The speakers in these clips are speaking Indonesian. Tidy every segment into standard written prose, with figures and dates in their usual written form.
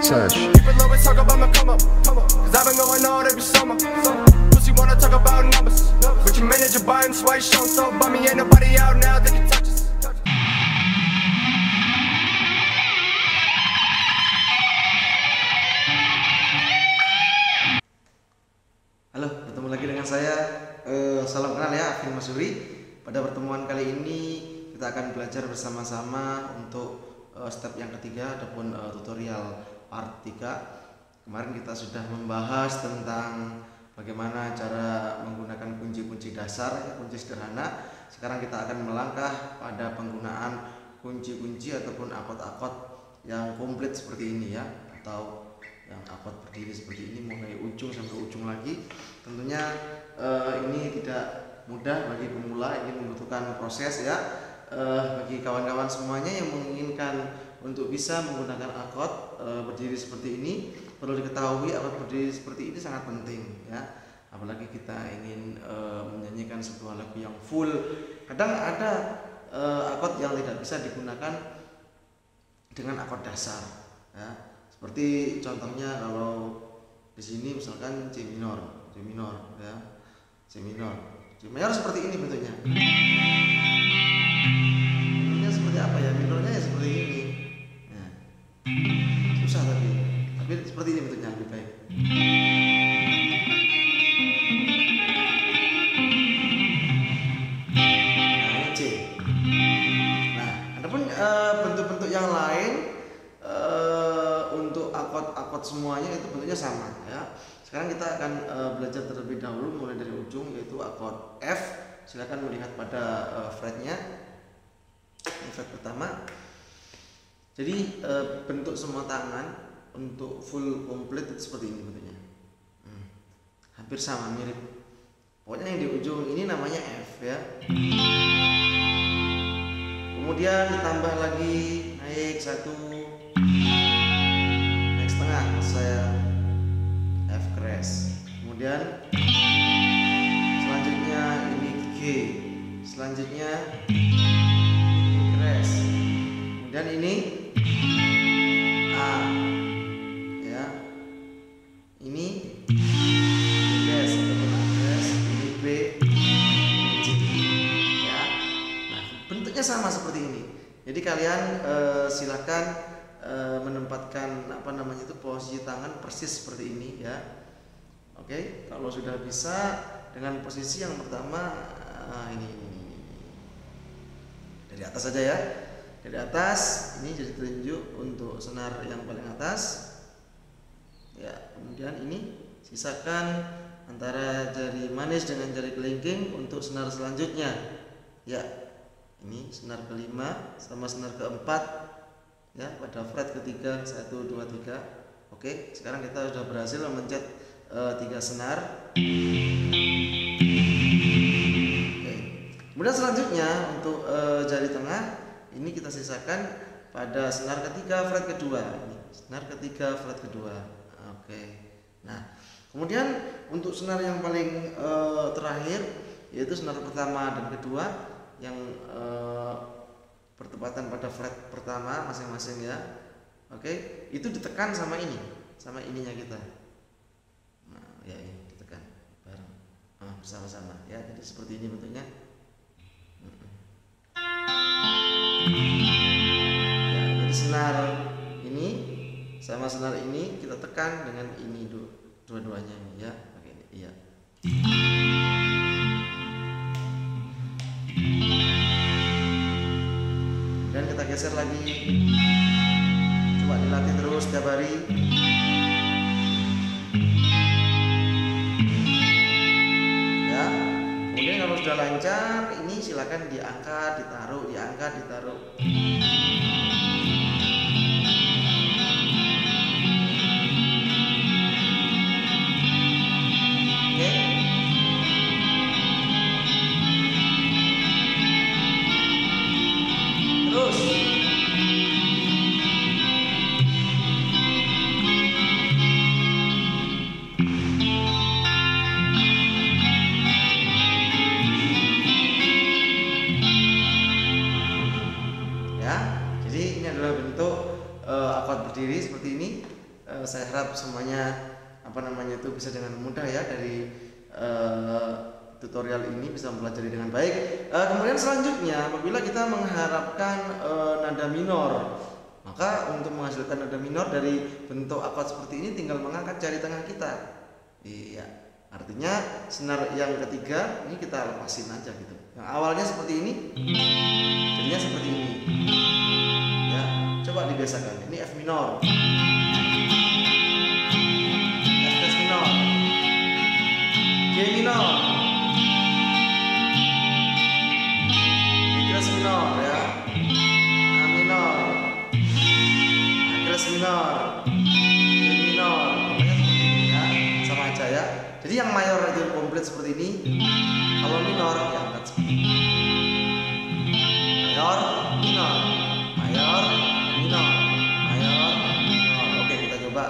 Search. People always talk about my come up, cause I've been going on every summer. Pussy wanna talk about numbers, but your manager buying swipe show so bummy, ain't nobody out now that can touch us. Halo, bertemu lagi dengan saya. Salam kenal ya, Afin Masuri. Pada pertemuan kali ini kita akan belajar bersama-sama untuk step yang ketiga ataupun tutorial part 3. Kemarin kita sudah membahas tentang bagaimana cara menggunakan kunci-kunci dasar, ya, kunci sederhana. Sekarang kita akan melangkah pada penggunaan kunci-kunci ataupun akot-akot yang komplit seperti ini ya, atau yang akot berdiri seperti ini mulai ujung sampai ujung lagi. Tentunya ini tidak mudah bagi pemula, ini membutuhkan proses ya. Bagi kawan-kawan semuanya yang menginginkan untuk bisa menggunakan akot berdiri seperti ini, perlu diketahui akot berdiri seperti ini sangat penting ya. Apalagi kita ingin menyanyikan sebuah lagu yang full. Kadang ada akot yang tidak bisa digunakan dengan akot dasar ya. Seperti contohnya kalau di sini misalkan C minor ya, C minor seperti ini bentuknya. Bentuknya seperti apa ya? Minornya ya seperti ini. Nah, susah tapi seperti ini bentuknya lebih baik. Nah, ini C. Nah, adapun bentuk-bentuk yang lain untuk akot-akot semuanya itu bentuknya sama ya. Sekarang kita akan belajar terlebih dahulu mulai dari ujung, yaitu akot F. Silakan melihat pada fretnya. Ini fret pertama. Jadi bentuk semua tangan untuk full complete itu seperti ini bentuknya. Hampir sama, mirip. Pokoknya yang di ujung ini namanya F ya. Kemudian ditambah lagi naik satu, naik setengah saya F crash. Kemudian selanjutnya ini G, selanjutnya G crash. Kemudian ini A ya, ini G crash ataupun A crash, ini B, ini G ya. Nah, bentuknya sama seperti ini. Jadi kalian silakan menempatkan posisi tangan persis seperti ini ya. Oke, kalau sudah bisa dengan posisi yang pertama ini dari atas saja ya. Dari atas ini jadi telunjuk untuk senar yang paling atas. Ya, kemudian ini sisakan antara jari manis dengan jari kelingking untuk senar selanjutnya. Ya, ini senar kelima sama senar keempat ya, pada fret ketiga 1, 2, 3. Oke, sekarang kita sudah berhasil memencet 3 senar. Oke. Kemudian selanjutnya untuk jari tengah ini kita sisakan pada senar ketiga fret kedua. Ini senar ketiga fret kedua. Oke. Nah, kemudian untuk senar yang paling terakhir, yaitu senar pertama dan kedua yang bertepatan pada fret pertama masing-masing ya. Oke, itu ditekan sama ini, sama ininya kita. Nah, ya ini ditekan bareng, bersama-sama ya. Jadi seperti ini bentuknya. Ya, jadi senar ini sama senar ini kita tekan dengan ini dua-duanya ini ya. Oke, iya. Dan kita geser lagi. Coba dilatih terus setiap hari. Ya. Kemudian kalau sudah lancar, ini silakan diangkat, ditaruh, diangkat, ditaruh. Oke. Terus. Berdiri seperti ini. saya harap semuanya bisa dengan mudah ya dari tutorial ini bisa mempelajari dengan baik. Kemudian selanjutnya, apabila kita mengharapkan nada minor, maka untuk menghasilkan nada minor dari bentuk akord seperti ini tinggal mengangkat jari tengah kita. Iya, artinya senar yang ketiga ini kita lepasin aja gitu. Yang awalnya seperti ini, jadinya seperti ini. Ya, coba dibiasakan. Ini F minor, F minor, G minor, G minor ya, A minor, A minor, D minor, pokoknya seperti ini ya, sama aja ya. Jadi yang mayor itu komplit seperti ini, kalau minor ya angkat seperti ini. Mayor, minor, mayor, minor, mayor, minor. Oke, kita coba.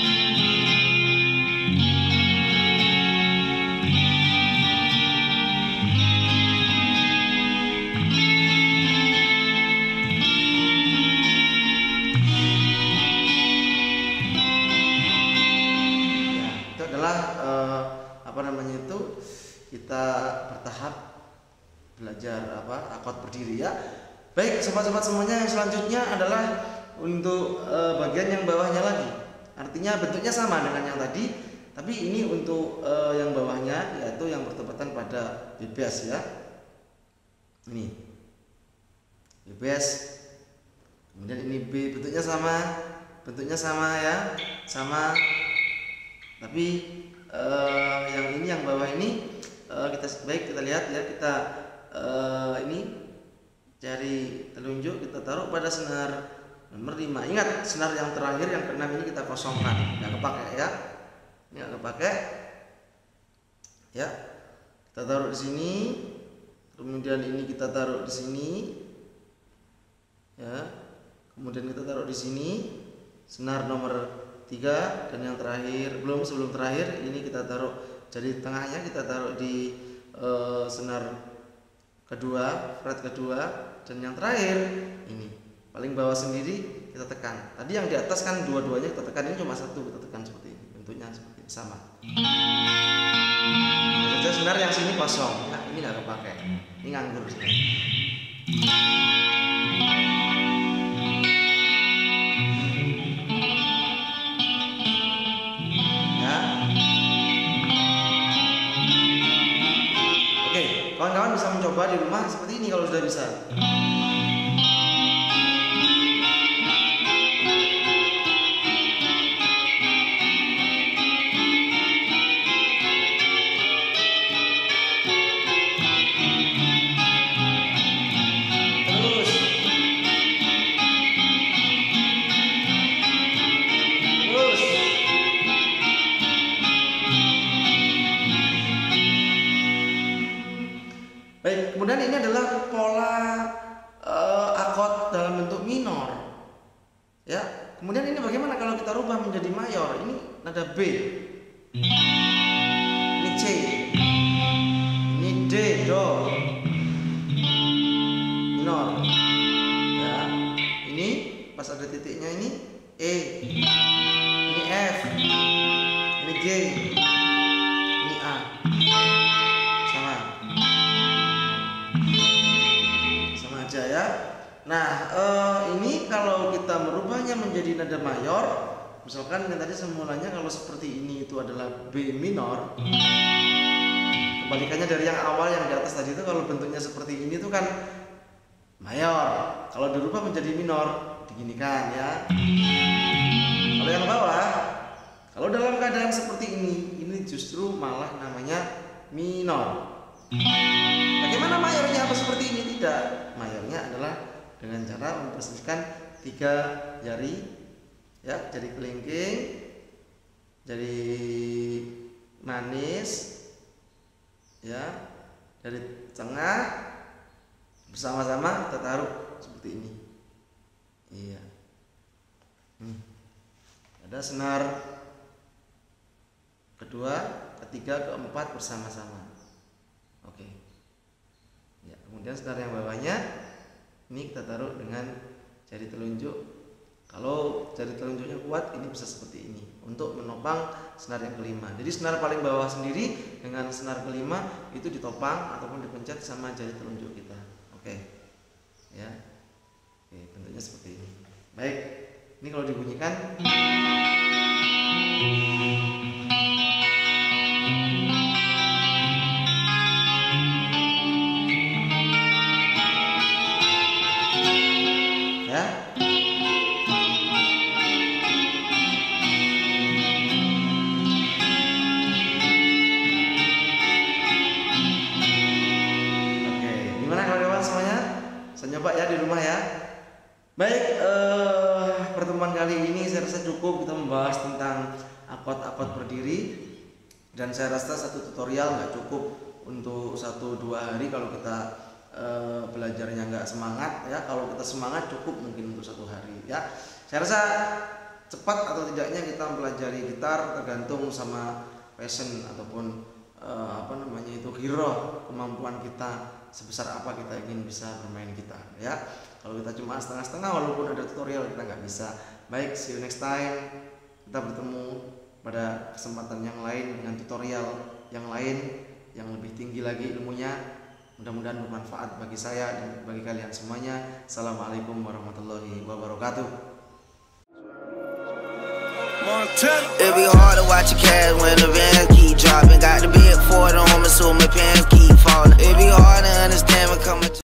Kita bertahap belajar akord berdiri ya. Baik sobat-sobat semuanya, yang selanjutnya adalah untuk bagian yang bawahnya lagi. Artinya bentuknya sama dengan yang tadi, tapi ini untuk yang bawahnya, yaitu yang bertepatan pada B bass ya. Ini B bass, kemudian ini B, bentuknya sama ya, sama. Tapi yang ini yang bawah ini kita lihat ya, kita ini jari telunjuk kita taruh pada senar nomor 5. Ingat, senar yang terakhir yang ke-6 ini kita kosongkan, nggak kepake ya. Ini nggak kepake ya. Kita taruh di sini, kemudian ini kita taruh di sini ya. Kemudian kita taruh di sini senar nomor 3, dan yang terakhir sebelum terakhir ini kita taruh jari tengahnya, kita taruh di senar kedua, fret kedua, dan yang terakhir ini paling bawah sendiri kita tekan. Tadi yang di atas kan dua-duanya kita tekan, ini cuma satu kita tekan seperti ini, bentuknya seperti ini, sama. Jadi senar yang sini kosong, nah ini nggak kepake, ini nganggur sebenarnya. Kawan-kawan bisa mencoba di rumah seperti ini kalau sudah bisa. Baik, kemudian ini adalah pola akord dalam bentuk minor. Ya, kemudian ini bagaimana kalau kita rubah menjadi mayor? Ini nada B, ini C, ini D, do, minor. Ya, ini pas ada titiknya ini E, ini F, ini G, ini A. Ya. Nah, ini kalau kita merubahnya menjadi nada mayor, misalkan yang tadi semulanya kalau seperti ini itu adalah B minor, kebalikannya dari yang awal yang di atas tadi itu, kalau bentuknya seperti ini tuh kan mayor, kalau dirubah menjadi minor diginikan ya. Kalau yang bawah, kalau dalam keadaan seperti ini justru malah namanya minor. Bagaimana mayornya? Apa seperti ini? Tidak. Mayornya adalah dengan cara memposisikan 3 jari ya, jari kelingking, jari manis ya, jari tengah bersama-sama kita taruh seperti ini. Iya. Ada senar kedua, ketiga, keempat bersama-sama. Oke. Ya, kemudian senar yang bawahnya ini kita taruh dengan jari telunjuk Kalau jari telunjuknya kuat, ini bisa seperti ini untuk menopang senar yang kelima. Jadi senar paling bawah sendiri dengan senar kelima itu ditopang ataupun dipencet sama jari telunjuk kita. Oke, ya, oke, bentuknya seperti ini. Baik, ini kalau dibunyikan. Coba ya di rumah ya. Baik, pertemuan kali ini saya rasa cukup kita membahas tentang akord-akord berdiri, dan saya rasa satu tutorial nggak cukup untuk 1-2 hari kalau kita belajarnya nggak semangat ya. Kalau kita semangat cukup mungkin untuk 1 hari ya. Saya rasa cepat atau tidaknya kita mempelajari gitar tergantung sama passion ataupun giroh kemampuan kita, sebesar apa kita ingin bisa bermain gitar ya. Kalau kita cuma setengah-setengah walaupun ada tutorial kita nggak bisa. Baik, see you next time. Kita bertemu pada kesempatan yang lain dengan tutorial yang lain yang lebih tinggi lagi ilmunya. Mudah-mudahan bermanfaat bagi saya dan bagi kalian semuanya. Assalamualaikum warahmatullahi wabarakatuh. It be hard to watch your cash when the bands keep dropping. Got the big Ford on me, so my pants keep falling. It be hard to understand when coming to